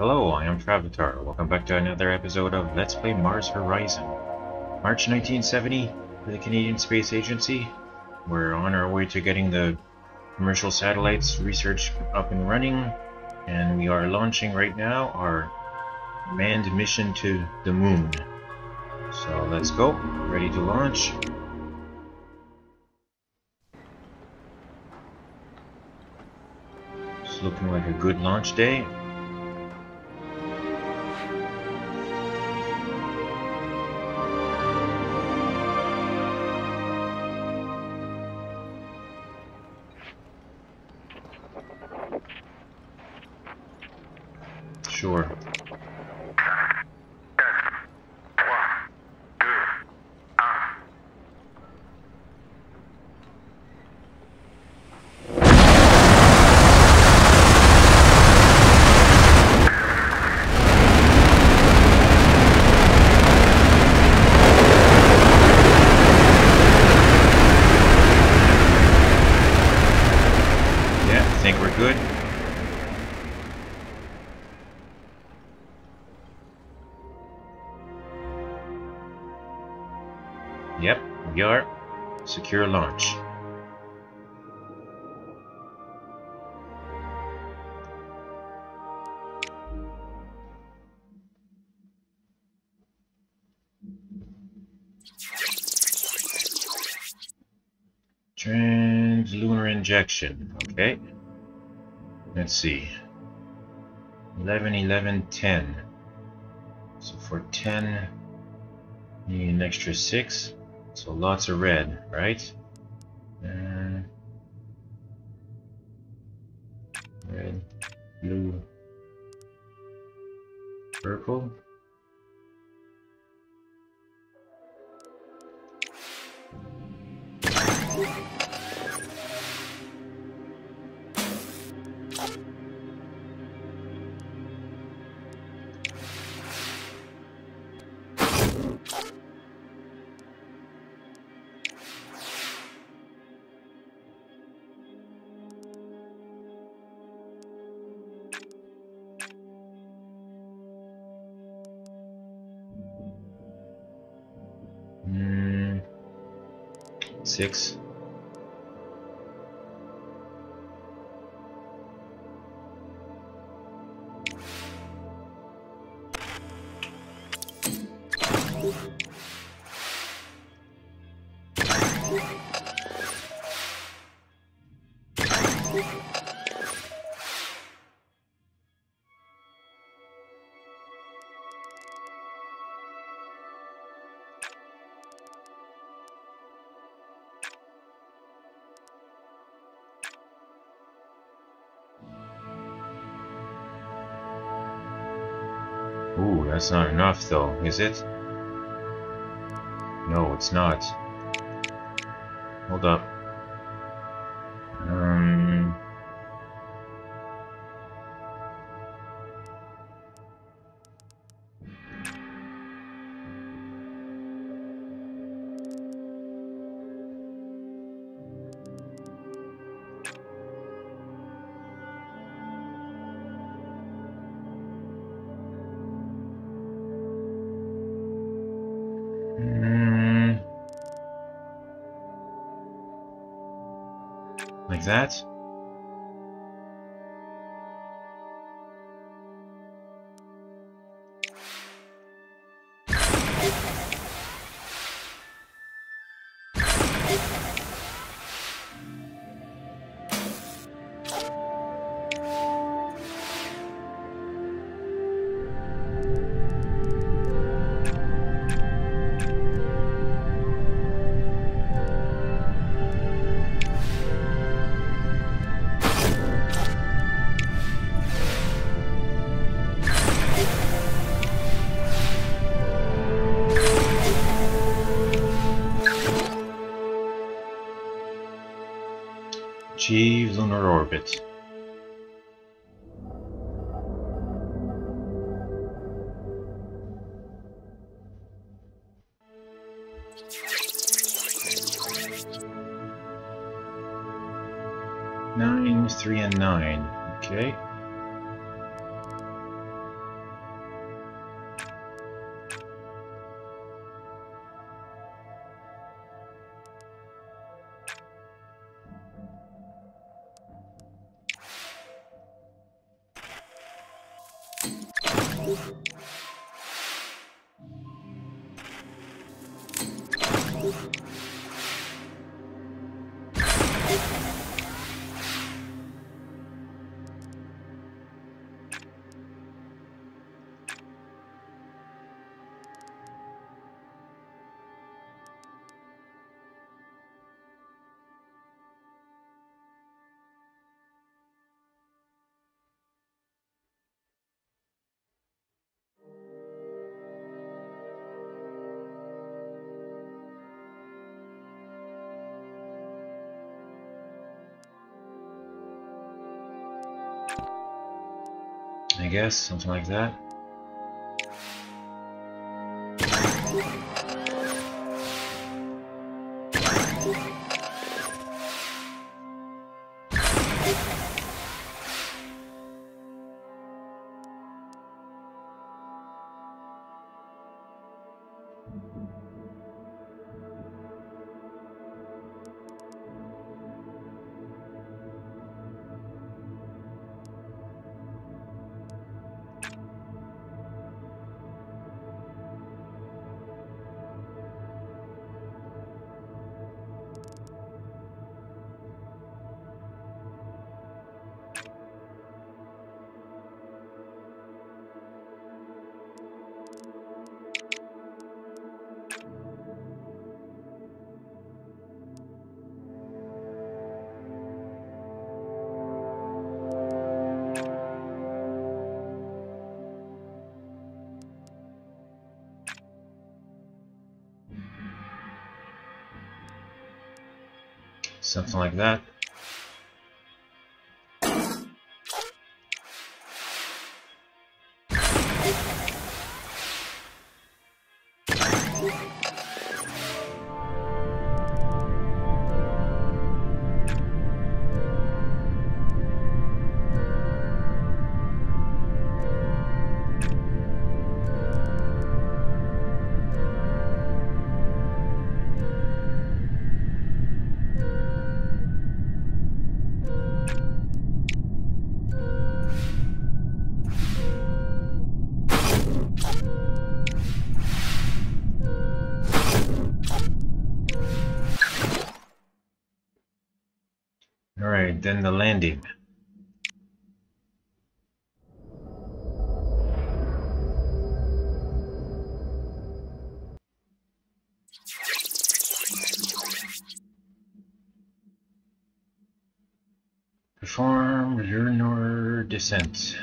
Hello, I am FrAvatar. Welcome back to another episode of Let's Play Mars Horizon. March 1970 for the Canadian Space Agency. We're on our way to getting the commercial satellites research up and running, and we are launching right now our manned mission to the moon. So let's go, ready to launch. It's looking like a good launch day. Sure. Yeah, I think we're good. Yep, we are. Secure launch. Translunar injection. Okay. Let's see. 11, 11, 10. So for 10, you need an extra 6. So lots of red, right? Red, blue, purple. Six. Ooh, that's not enough though, is it? No, it's not. Hold up. Like that? Achieve lunar orbit. Nine, 3, and 9. Okay. I guess, something like that. Something like that. Alright, then the landing. Perform lunar descent.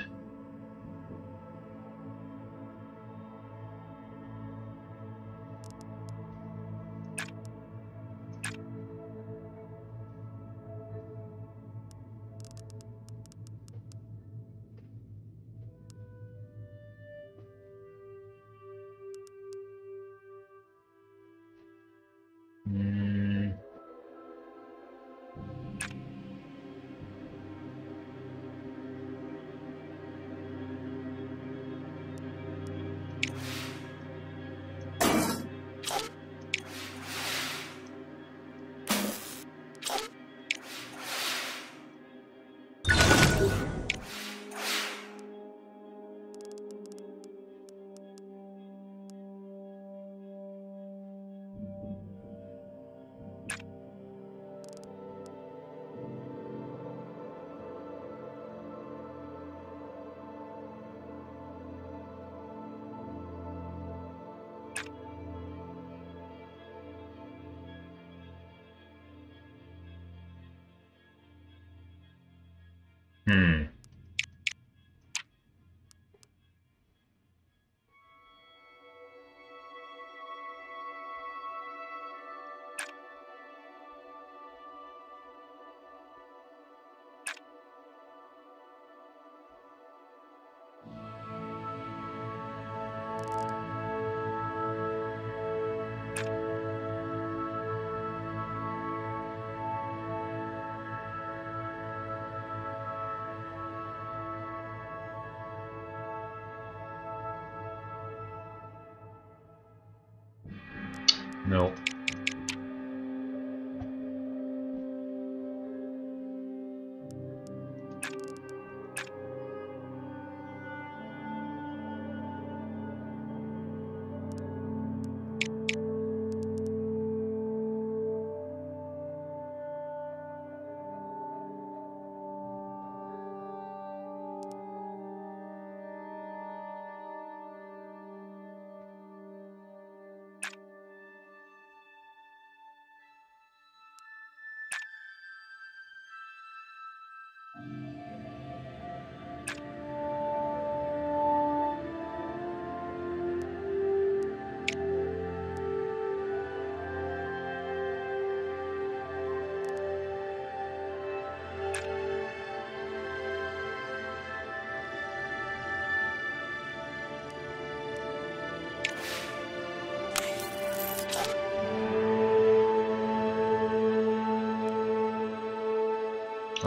No.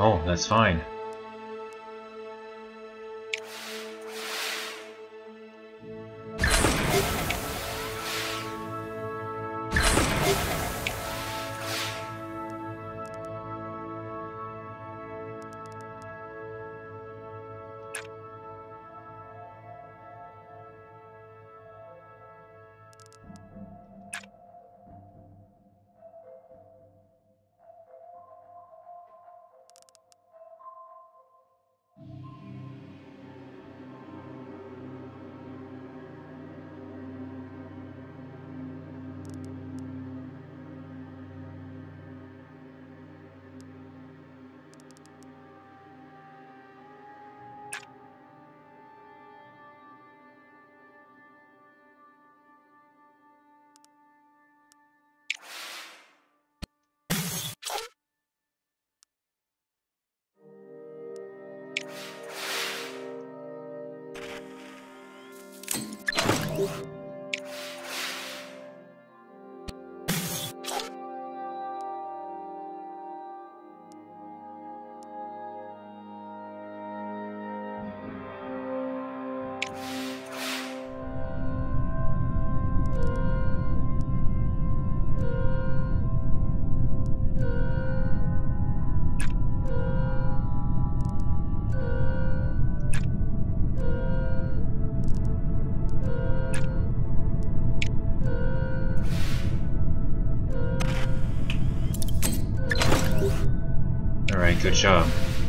Oh, that's fine. Alright, good job.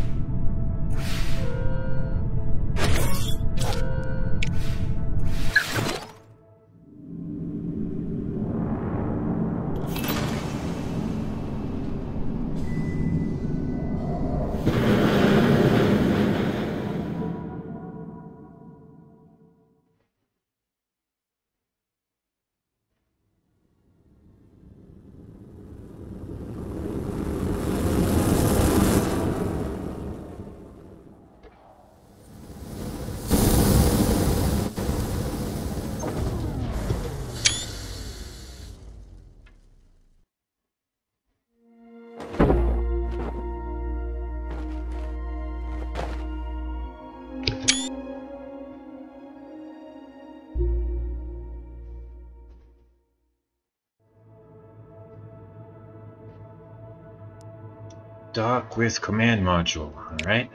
Dock with command module, alright?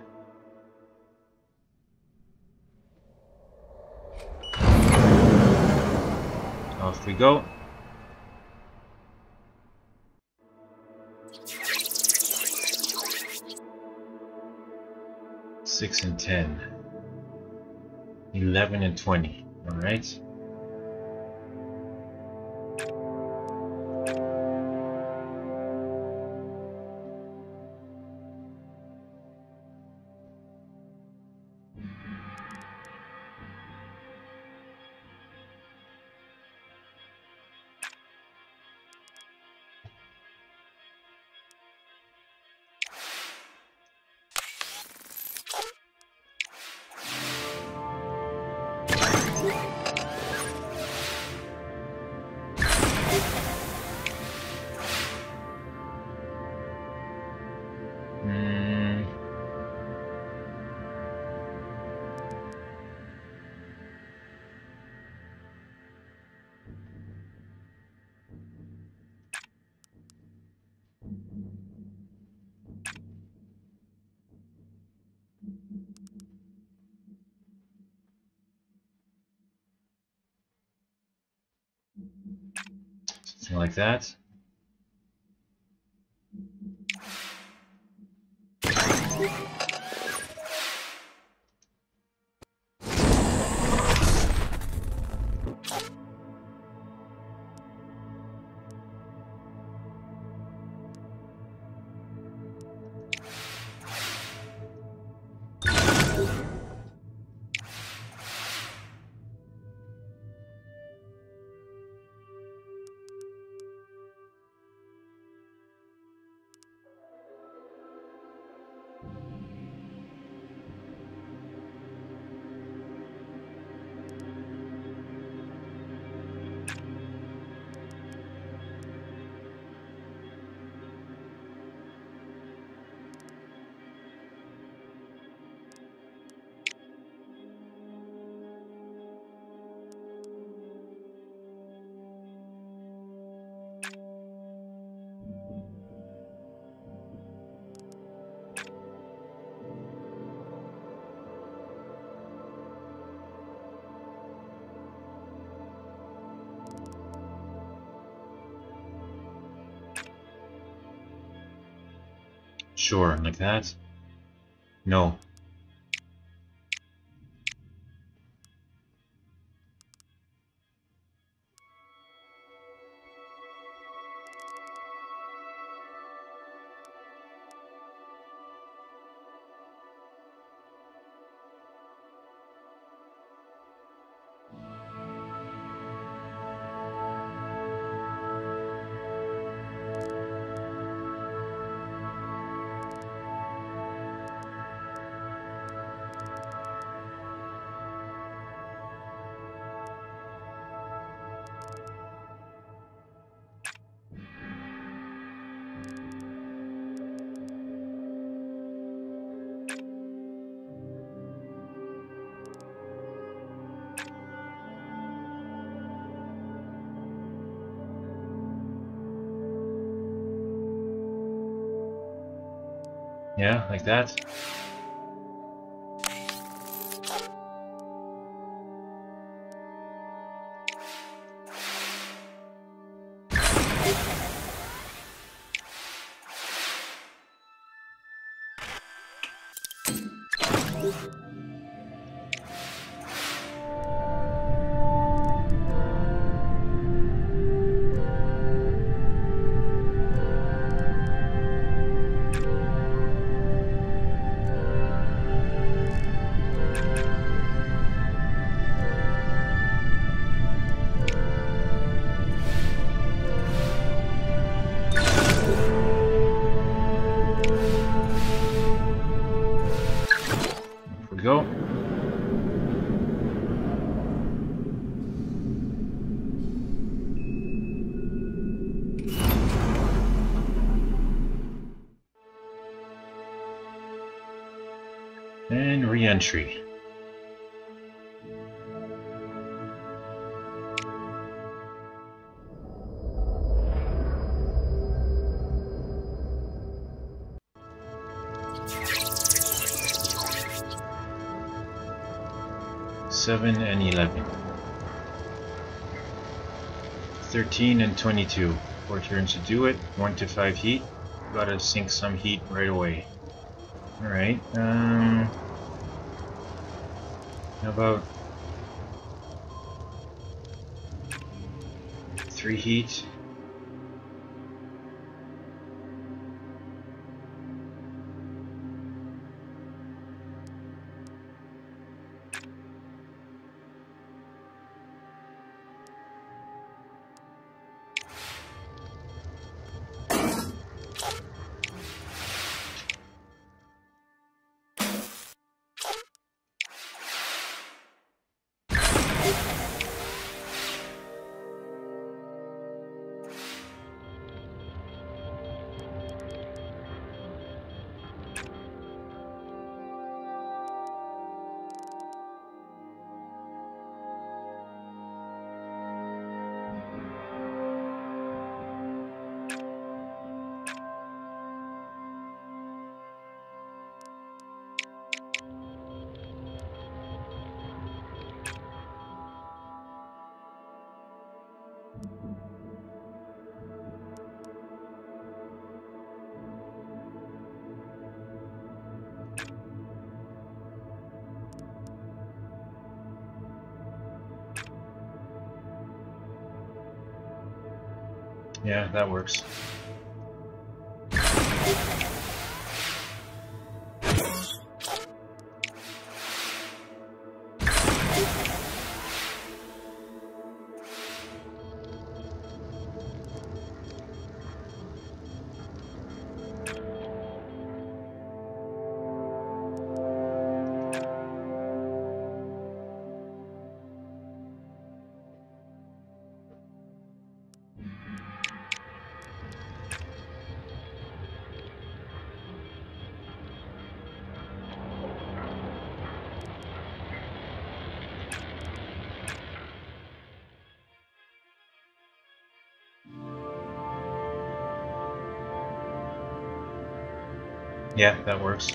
Off we go. Six and 10. 11 and 20, alright? Something like that. Sure, like that? No. Yeah, like that? Off we go. And re-entry. Seven and 11. 13 and 22. 4 turns to do it. 1 to 5 heat. Gotta sink some heat right away. Alright, how about 3 heat? Yeah, that works. Yeah, that works.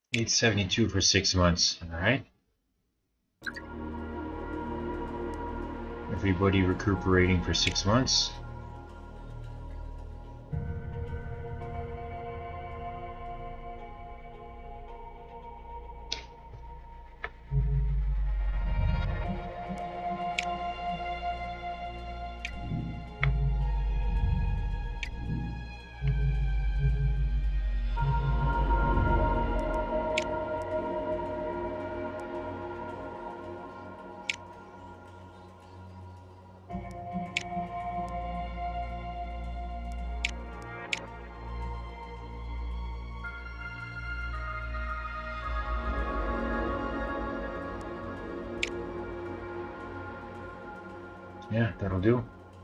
872 for 6 months, alright? Everybody recuperating for 6 months. Yeah, that'll do.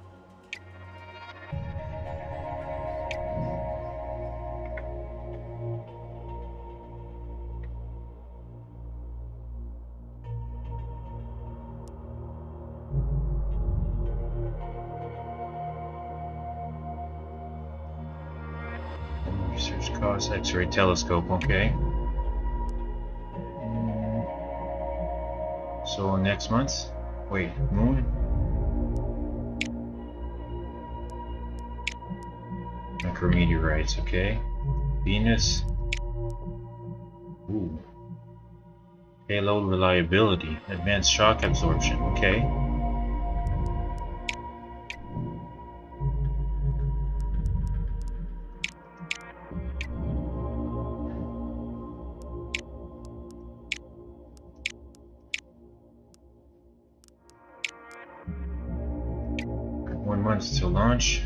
Research costs, X-ray telescope, okay. So next month? Wait, moon? Micrometeorites, okay. Venus. Ooh. Payload reliability. Advanced shock absorption, okay. Got 1 month to launch.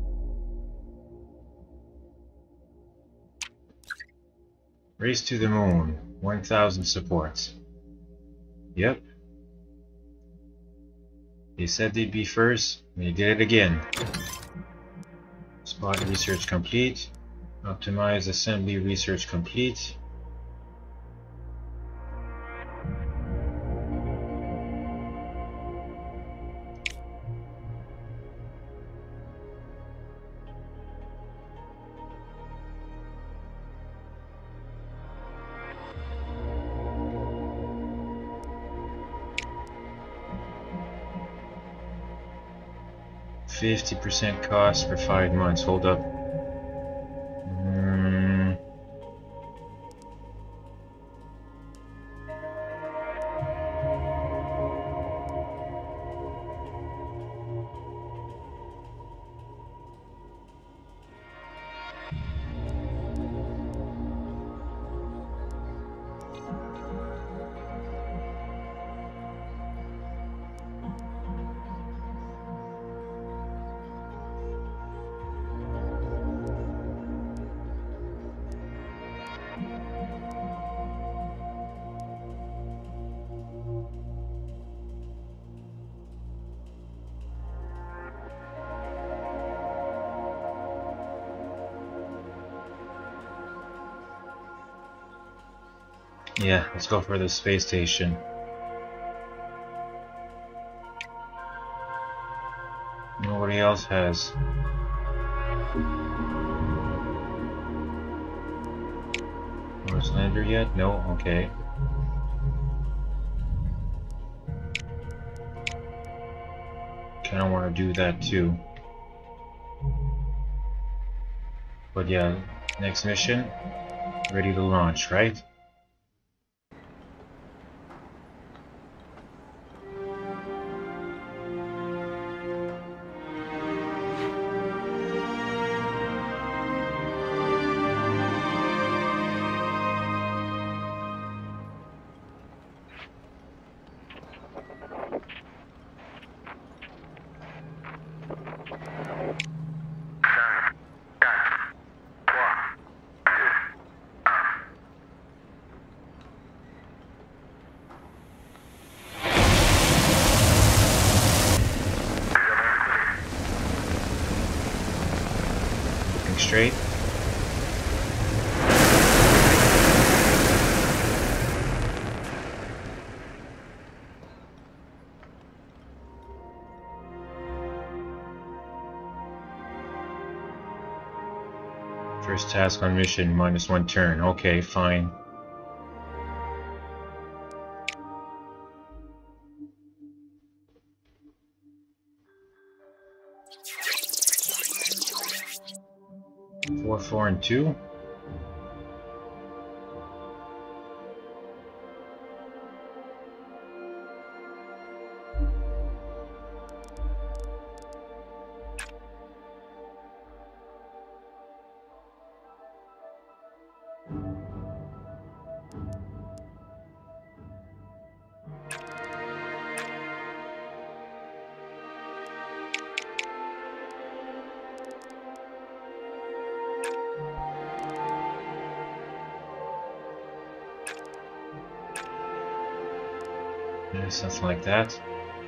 Race to the moon. 1,000 supports. Yep. They said they'd be first. They did it again. Spot research complete. Optimize assembly research complete. %50 cost for 5 months. Hold up. 'Yeah, let's go for the space station. Nobody else has. Mars lander yet? No? Okay. Kinda wanna do that too. But yeah, next mission, ready to launch, right? Straight. First task on mission, -1 turn. Okay, fine. 4, 4, and 2. Yeah, something like that.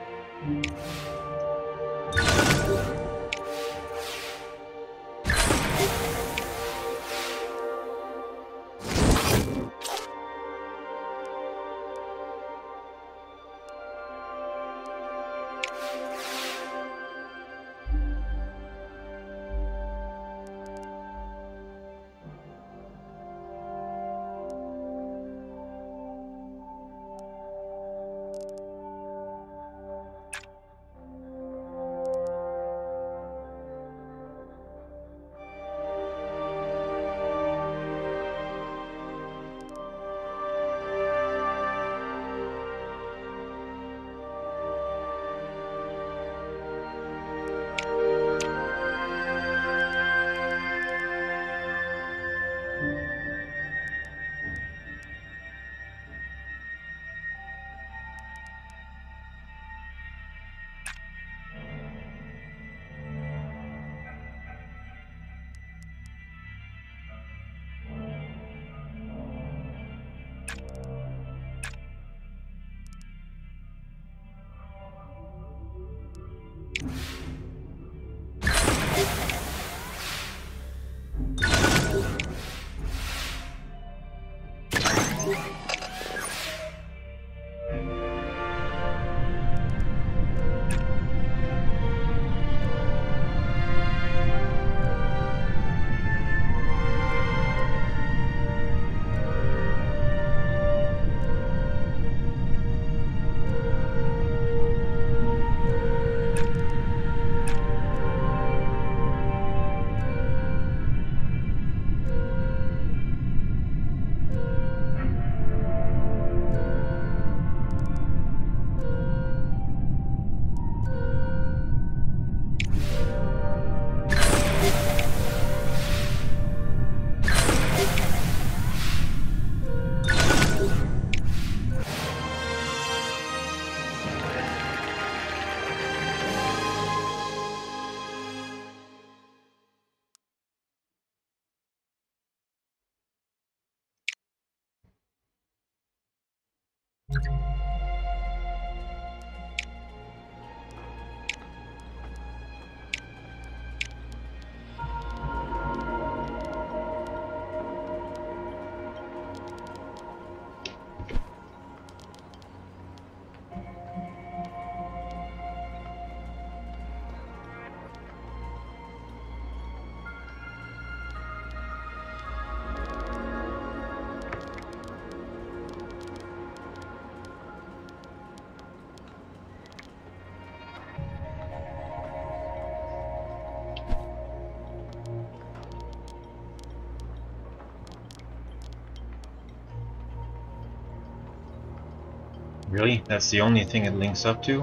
Really? That's the only thing it links up to?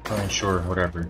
Fine, sure, whatever.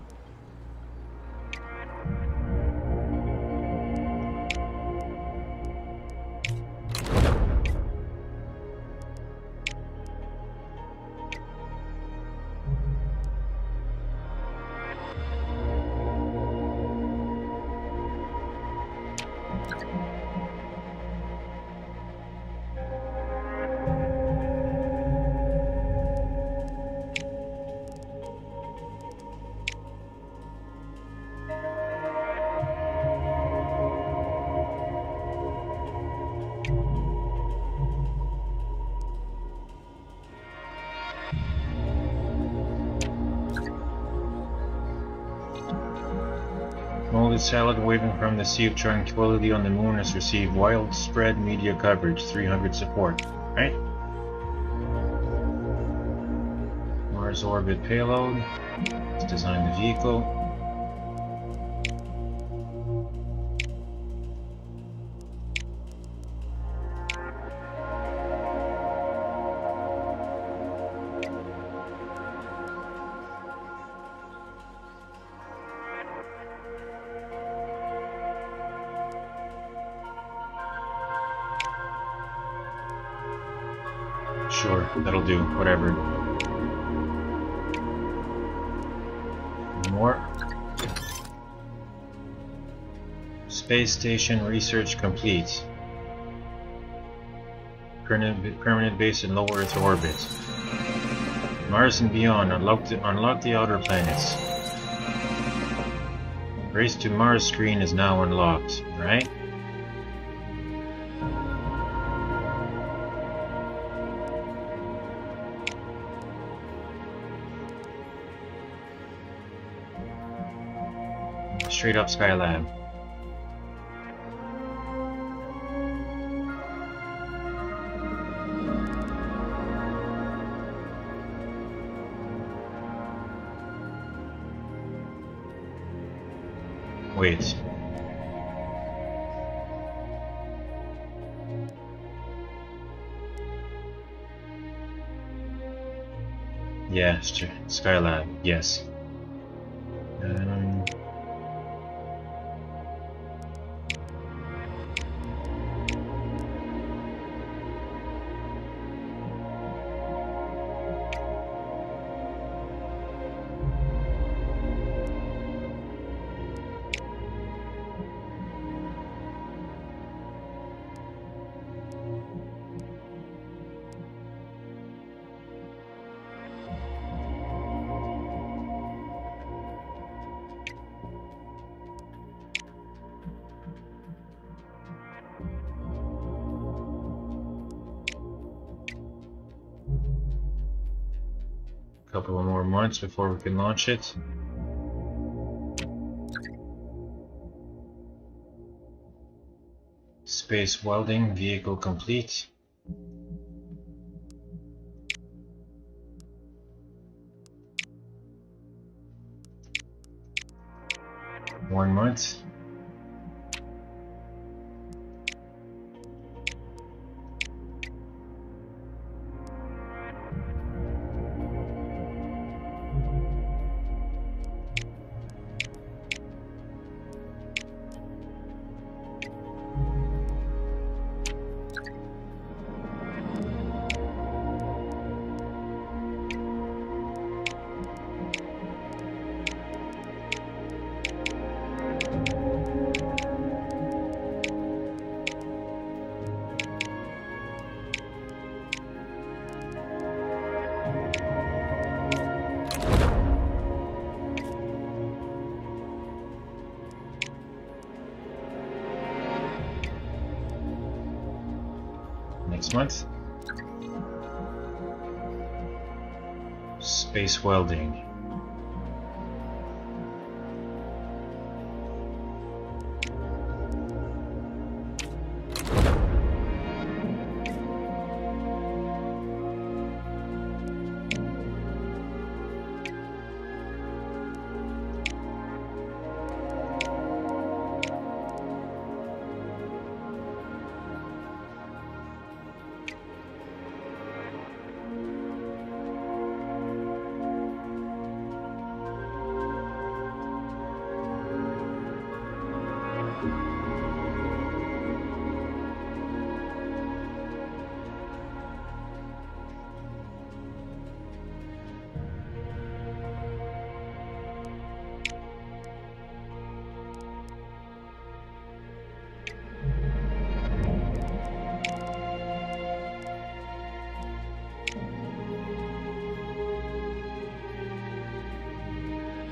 Molded salad waving from the Sea of Tranquility on the moon has received widespread media coverage, 300 support. Right? Mars orbit payload. Let's design the vehicle. Sure, that'll do, whatever. More. Space station research complete. Permanent base in low Earth orbit. Mars and beyond, unlock the outer planets. Race to Mars screen is now unlocked, right? Straight up Skylab. Wait. Yeah, Skylab, yes. Couple of more months before we can launch it. Space welding, vehicle complete. One month. Next month. Space welding.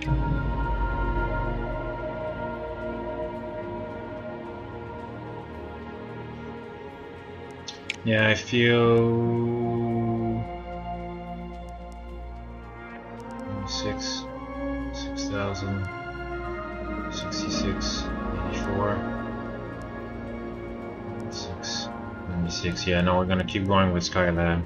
Yeah, I feel 6,000, 66, 84, 6, 96. Yeah, no, we're gonna keep going with Skylab.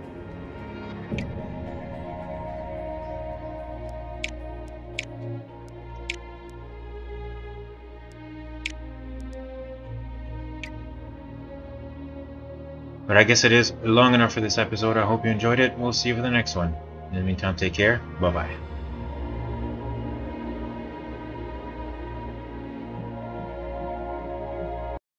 But I guess it is long enough for this episode. I hope you enjoyed it. We'll see you for the next one. In the meantime, take care. Bye-bye.